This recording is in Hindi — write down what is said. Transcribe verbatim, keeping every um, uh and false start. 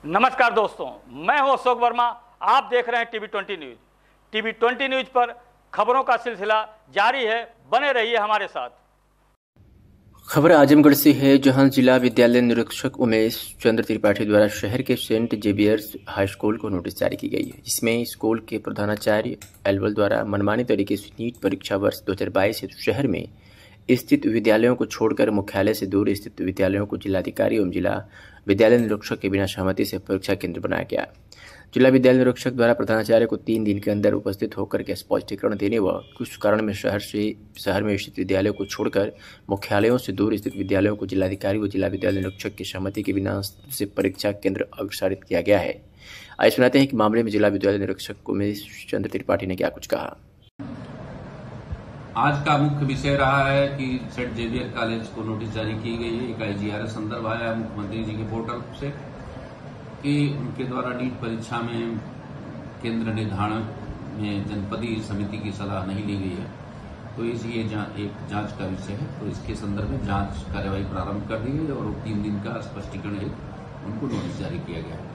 नमस्कार दोस्तों, मैं हूं अशोक वर्मा। आप देख रहे हैं TV twenty news. TV twenty news पर खबरों का सिलसिला जारी है, बने रहिए हमारे साथ। खबर आजमगढ़ से है, जहां जिला विद्यालय निरीक्षक उमेश चंद्र त्रिपाठी द्वारा शहर के सेंट जेवियर्स हाई स्कूल को नोटिस जारी की गई है, जिसमें स्कूल के प्रधानाचार्य एलवल द्वारा मनमानी तरीके से नीट परीक्षा वर्ष दो हज़ार बाईस हेतु शहर में स्थित विद्यालयों को छोड़कर मुख्यालय से दूर स्थित विद्यालयों को जिलाधिकारी एवं जिला विद्यालय निरीक्षक के बिना सहमति से परीक्षा केंद्र बनाया गया। जिला विद्यालय निरीक्षक द्वारा प्रधानाचार्य को तीन दिन के अंदर उपस्थित होकर के स्पष्टीकरण देने व कुछ कारण में शहर से शहर में स्थित विद्यालयों को छोड़कर मुख्यालयों से दूर स्थित विद्यालयों को जिलाधिकारी व जिला विद्यालय निरीक्षक की सहमति के बिना से परीक्षा केंद्र अग्रसारित किया गया है। आइए सुनाते हैं कि मामले में जिला विद्यालय निरीक्षक उमेश चंद्र त्रिपाठी ने क्या कुछ कहा। आज का मुख्य विषय रहा है कि सेंट जेवियर कॉलेज को नोटिस जारी की गई है। एक आईजीआरएस संदर्भ आया मुख्यमंत्री जी के पोर्टल से कि उनके द्वारा नीट परीक्षा में केंद्र निर्धारण में जनपदीय समिति की सलाह नहीं ली गई है, तो इसलिए जा, एक जांच का विषय है। तो इसके संदर्भ में जांच कार्यवाही प्रारंभ कर दी है और तीन दिन का स्पष्टीकरण उनको नोटिस जारी किया गया है।